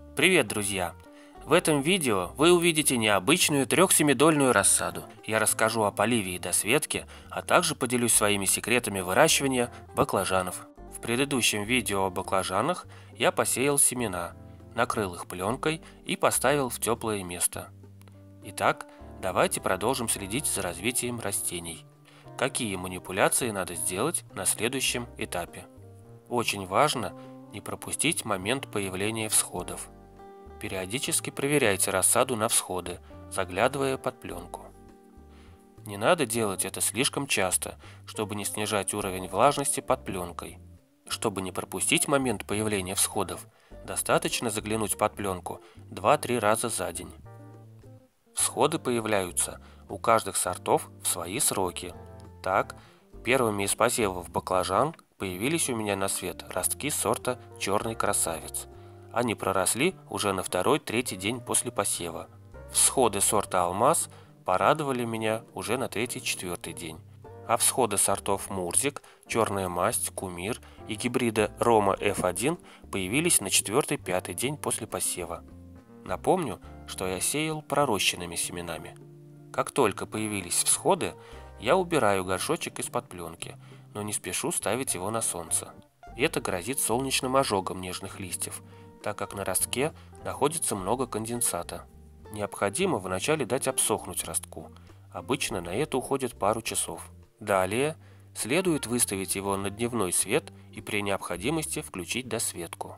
Привет, друзья! В этом видео вы увидите необычную трехсемидольную рассаду. Я расскажу о поливе и досветке, а также поделюсь своими секретами выращивания баклажанов. В предыдущем видео о баклажанах я посеял семена, накрыл их пленкой и поставил в теплое место. Итак, давайте продолжим следить за развитием растений. Какие манипуляции надо сделать на следующем этапе? Очень важно не пропустить момент появления всходов. Периодически проверяйте рассаду на всходы, заглядывая под пленку. Не надо делать это слишком часто, чтобы не снижать уровень влажности под пленкой. Чтобы не пропустить момент появления всходов, достаточно заглянуть под пленку 2-3 раза за день. Всходы появляются у каждых сортов в свои сроки. Так, первыми из посевов баклажан появились у меня на свет ростки сорта «Черный красавец». Они проросли уже на второй-третий день после посева. Всходы сорта «Алмаз» порадовали меня уже на третий-четвертый день. А всходы сортов «Мурзик», «Черная масть», «Кумир» и гибрида «Рома F1» появились на четвертый-пятый день после посева. Напомню, что я сеял пророщенными семенами. Как только появились всходы, я убираю горшочек из-под пленки, но не спешу ставить его на солнце. Это грозит солнечным ожогом нежных листьев, так как на ростке находится много конденсата. Необходимо вначале дать обсохнуть ростку. Обычно на это уходит пару часов. Далее следует выставить его на дневной свет и при необходимости включить досветку.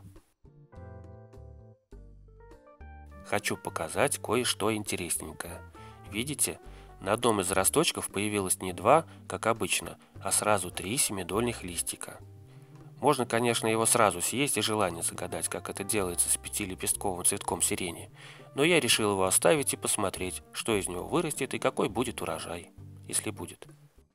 Хочу показать кое-что интересненькое. Видите, на одном из росточков появилось не два, как обычно, а сразу 3 семидольных листика. Можно, конечно, его сразу съесть и желание загадать, как это делается с 5-лепестковым цветком сирени, но я решил его оставить и посмотреть, что из него вырастет и какой будет урожай, если будет.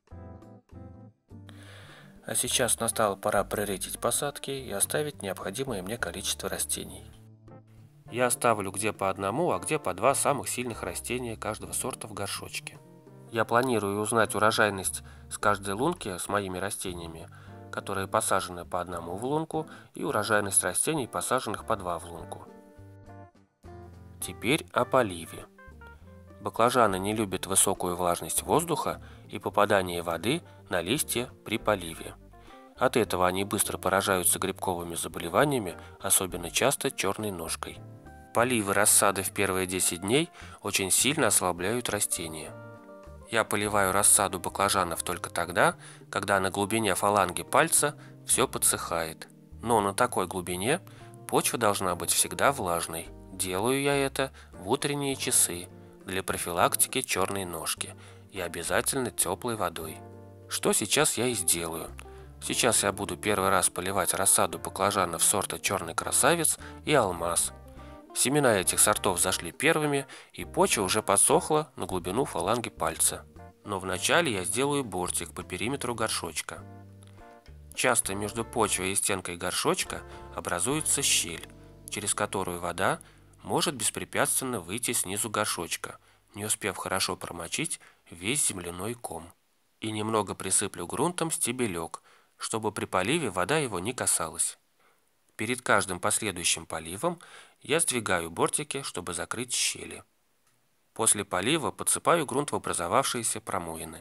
А сейчас настала пора проредить посадки и оставить необходимое мне количество растений. Я оставлю где по одному, а где по 2 самых сильных растения каждого сорта в горшочке. Я планирую узнать урожайность с каждой лунки с моими растениями, которые посажены по одному в лунку, и урожайность растений, посаженных по 2 в лунку. Теперь о поливе. Баклажаны не любят высокую влажность воздуха и попадание воды на листья при поливе. От этого они быстро поражаются грибковыми заболеваниями, особенно часто черной ножкой. Поливы рассады в первые 10 дней очень сильно ослабляют растения. Я поливаю рассаду баклажанов только тогда, когда на глубине фаланги пальца все подсыхает. Но на такой глубине почва должна быть всегда влажной. Делаю я это в утренние часы для профилактики черной ножки и обязательно теплой водой. Что сейчас я и сделаю. Сейчас я буду первый раз поливать рассаду баклажанов сорта «Черный красавец» и «Алмаз». Семена этих сортов зашли первыми, и почва уже подсохла на глубину фаланги пальца. Но вначале я сделаю бортик по периметру горшочка. Часто между почвой и стенкой горшочка образуется щель, через которую вода может беспрепятственно выйти снизу горшочка, не успев хорошо промочить весь земляной ком. И немного присыплю грунтом стебелек, чтобы при поливе вода его не касалась. Перед каждым последующим поливом я сдвигаю бортики, чтобы закрыть щели. После полива подсыпаю грунт в образовавшиеся промоины.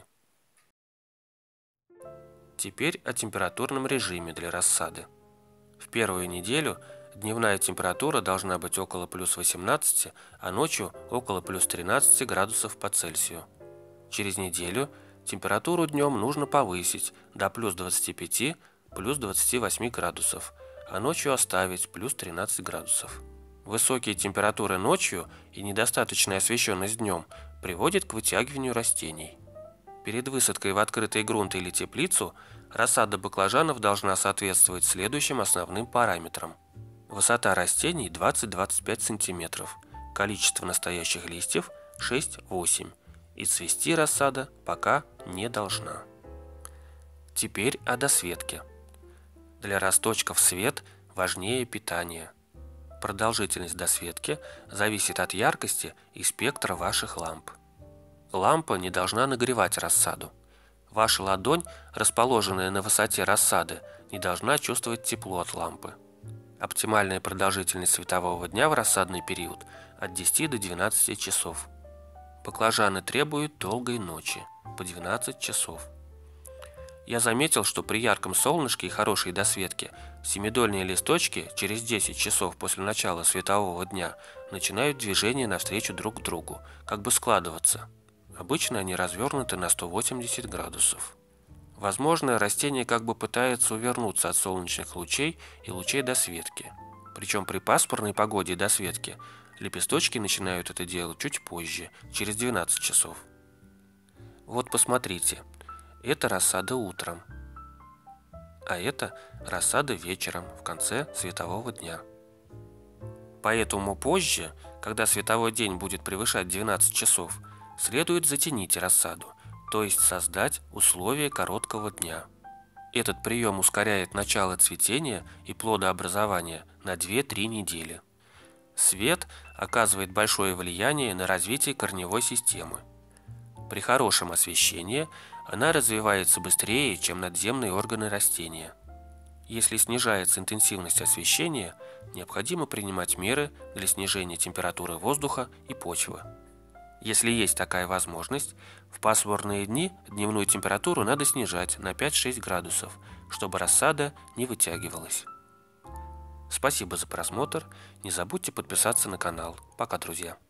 Теперь о температурном режиме для рассады. В первую неделю дневная температура должна быть около плюс 18, а ночью около плюс 13 градусов по Цельсию. Через неделю температуру днем нужно повысить до плюс 25, плюс 28 градусов, а ночью оставить плюс 13 градусов. Высокие температуры ночью и недостаточная освещенность днем приводят к вытягиванию растений. Перед высадкой в открытый грунт или теплицу рассада баклажанов должна соответствовать следующим основным параметрам. Высота растений 20-25 см, количество настоящих листьев 6-8, и цвести рассада пока не должна. Теперь о досветке. Для росточков свет важнее питания. Продолжительность досветки зависит от яркости и спектра ваших ламп. Лампа не должна нагревать рассаду. Ваша ладонь, расположенная на высоте рассады, не должна чувствовать тепло от лампы. Оптимальная продолжительность светового дня в рассадный период от 10 до 12 часов. Баклажаны требуют долгой ночи, по 12 часов. Я заметил, что при ярком солнышке и хорошей досветке семидольные листочки через 10 часов после начала светового дня начинают движение навстречу друг другу, как бы складываться. Обычно они развернуты на 180 градусов. Возможно, растение как бы пытается увернуться от солнечных лучей и лучей досветки. Причем при пасмурной погоде и досветке лепесточки начинают это делать чуть позже, через 12 часов. Вот посмотрите, это рассада утром, а это рассада вечером, в конце светового дня. Поэтому позже, когда световой день будет превышать 12 часов, следует затенить рассаду, то есть создать условия короткого дня. Этот прием ускоряет начало цветения и плодообразования на 2-3 недели. Свет оказывает большое влияние на развитие корневой системы. При хорошем освещении она развивается быстрее, чем надземные органы растения. Если снижается интенсивность освещения, необходимо принимать меры для снижения температуры воздуха и почвы. Если есть такая возможность, в пасмурные дни дневную температуру надо снижать на 5-6 градусов, чтобы рассада не вытягивалась. Спасибо за просмотр, не забудьте подписаться на канал. Пока, друзья!